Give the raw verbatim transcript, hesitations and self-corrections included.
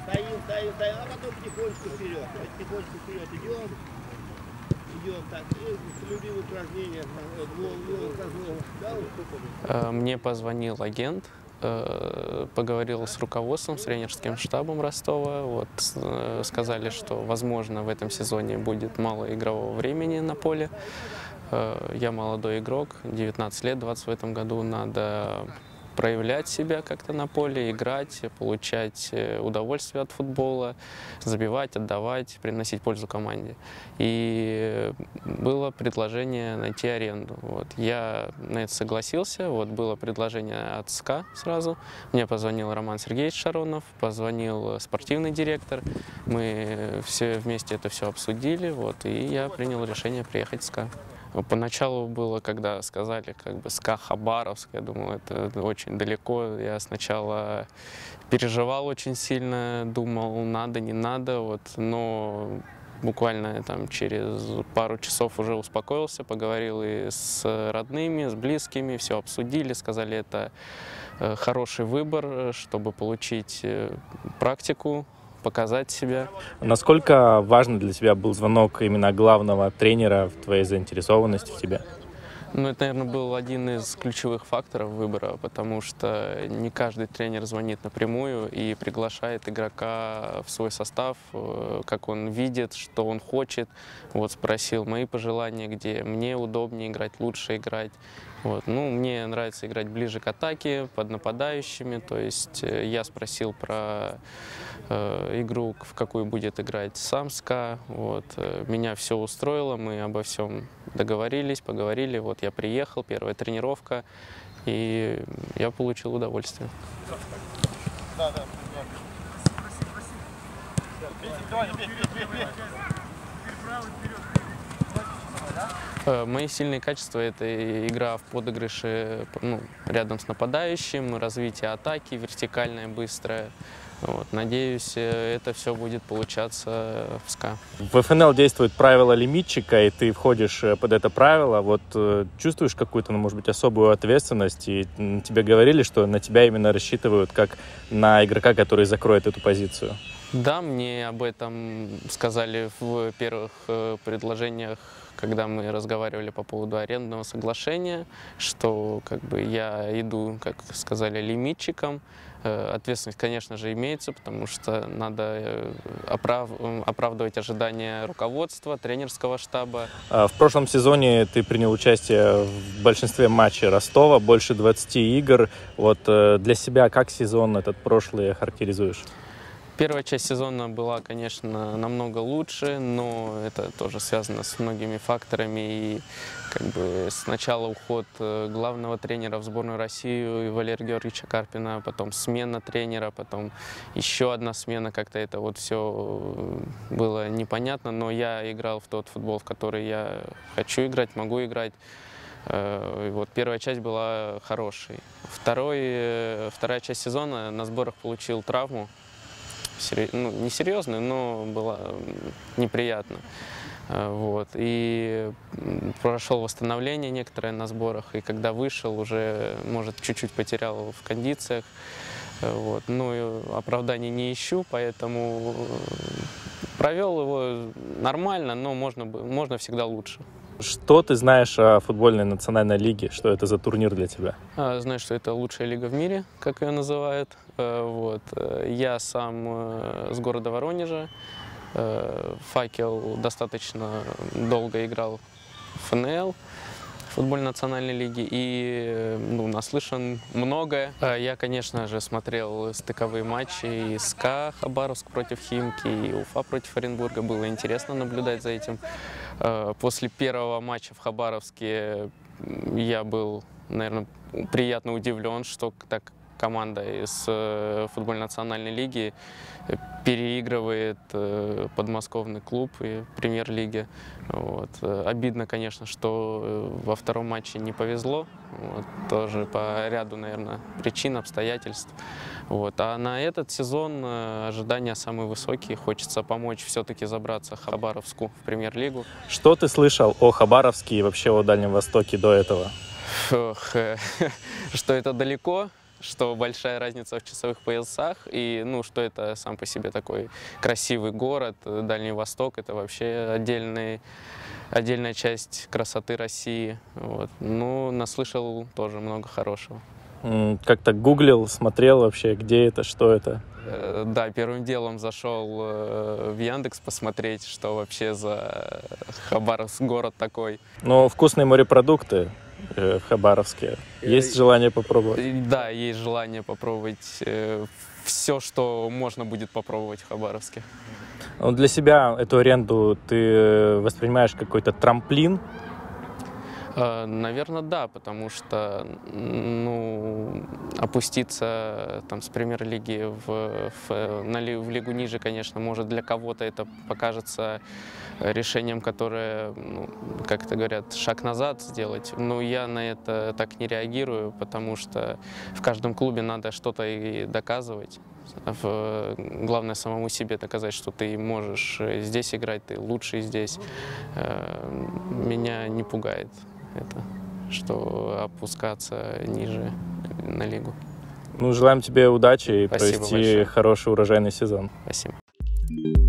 Стоим, стоим, стоим, а потом потихонечку вперед. Потихонечку вперед идем. Идем так. И любимое упражнение. Мне позвонил агент, поговорил с руководством, с тренерским штабом Ростова. Вот, сказали, что, возможно, в этом сезоне будет мало игрового времени на поле. Я молодой игрок, девятнадцать лет, двадцать в этом году. Надо проявлять себя как-то на поле, играть, получать удовольствие от футбола, забивать, отдавать, приносить пользу команде. И было предложение найти аренду. Вот. Я на это согласился. Вот было предложение от СКА сразу. Мне позвонил Роман Сергеевич Шаронов, позвонил спортивный директор. Мы все вместе это все обсудили, вот, и я принял решение приехать в СКА. Поначалу было, когда сказали, как бы, СКА Хабаровск, я думал, это очень далеко. Я сначала переживал очень сильно, думал, надо, не надо, вот, но буквально там через пару часов уже успокоился, поговорил и с родными, с близкими, все обсудили, сказали, это хороший выбор, чтобы получить практику, показать себя. Насколько важно для тебя был звонок именно главного тренера в твоей заинтересованности в тебе? Ну, это, наверное, был один из ключевых факторов выбора, потому что не каждый тренер звонит напрямую и приглашает игрока в свой состав, как он видит, что он хочет. Вот спросил мои пожелания, где мне удобнее играть, лучше играть. Вот. Ну, мне нравится играть ближе к атаке, под нападающими. То есть я спросил про э, игру, в какую будет играть сам СКА. Вот. Меня все устроило, мы обо всем договорились, поговорили. Вот я приехал, первая тренировка, и я получил удовольствие. Да, да. Мои сильные качества – это игра в подыгрыше, ну, рядом с нападающим, развитие атаки, вертикальная, быстрая. Вот. Надеюсь, это все будет получаться в СКА. В эф эн эл действует правило лимитчика, и ты входишь под это правило. Вот чувствуешь какую-то, ну, может быть, особую ответственность? И тебе говорили, что на тебя именно рассчитывают как на игрока, который закроет эту позицию? Да, мне об этом сказали в первых предложениях, когда мы разговаривали по поводу арендного соглашения, что как бы я иду, как сказали, лимитчиком. Ответственность, конечно же, имеется, потому что надо оправ... оправдывать ожидания руководства, тренерского штаба. В прошлом сезоне ты принял участие в большинстве матчей Ростова, больше двадцати игр. Вот для себя как сезон этот прошлый характеризуешь? Первая часть сезона была, конечно, намного лучше, но это тоже связано с многими факторами. И как бы сначала уход главного тренера в сборную России Валерия Георгиевича Карпина, потом смена тренера, потом еще одна смена. Как-то это вот все было непонятно, но я играл в тот футбол, в который я хочу играть, могу играть. И вот первая часть была хорошей. Второй, вторая часть сезона на сборах получил травму. Ну, не серьезную, но было неприятно. Вот. И прошел восстановление некоторое на сборах, и когда вышел, уже, может, чуть-чуть потерял в кондициях. Вот. Ну, и оправданий не ищу, поэтому провел его нормально, но можно, можно всегда лучше. Что ты знаешь о футбольной национальной лиге? Что это за турнир для тебя? Знаю, что это лучшая лига в мире, как ее называют. Вот. Я сам с города Воронежа. «Факел» достаточно долго играл в эф эн эл, футбольной национальной лиги, и ну, наслышан многое. Я, конечно же, смотрел стыковые матчи и СКА Хабаровск против Химки, и Уфа против Оренбурга. Было интересно наблюдать за этим. После первого матча в Хабаровске я был, наверное, приятно удивлен, что так команда из футбольной национальной лиги переигрывает подмосковный клуб и премьер-лиги. Вот. Обидно, конечно, что во втором матче не повезло, вот. Тоже по ряду, наверное, причин, обстоятельств. Вот. А на этот сезон ожидания самые высокие. Хочется помочь все-таки забраться Хабаровску в премьер-лигу. Что ты слышал о Хабаровске и вообще о Дальнем Востоке до этого? Ох, что это далеко. что большая разница в часовых поясах, и ну, что это сам по себе такой красивый город. Дальний Восток — это вообще отдельный, отдельная часть красоты России. Вот. Ну, наслышал тоже много хорошего. Как-то гуглил, смотрел вообще, где это, что это? Да, первым делом зашел в Яндекс посмотреть, что вообще за Хабаровск город такой. Ну, вкусные морепродукты в Хабаровске. Есть желание попробовать? Да, есть желание попробовать все, что можно будет попробовать в Хабаровске. Ну, для себя эту аренду ты воспринимаешь как какой-то трамплин? Наверное, да, потому что ну, опуститься там, с премьер-лиги в, в, на, в лигу ниже, конечно, может для кого-то это покажется решением, которое, ну, как это говорят, шаг назад сделать. Но я на это так не реагирую, потому что в каждом клубе надо что-то и доказывать. В, главное самому себе доказать, что ты можешь здесь играть, ты лучший здесь. Меня не пугает это, что опускаться ниже на лигу. Ну, желаем тебе удачи и Спасибо провести большое. хороший урожайный сезон. Спасибо.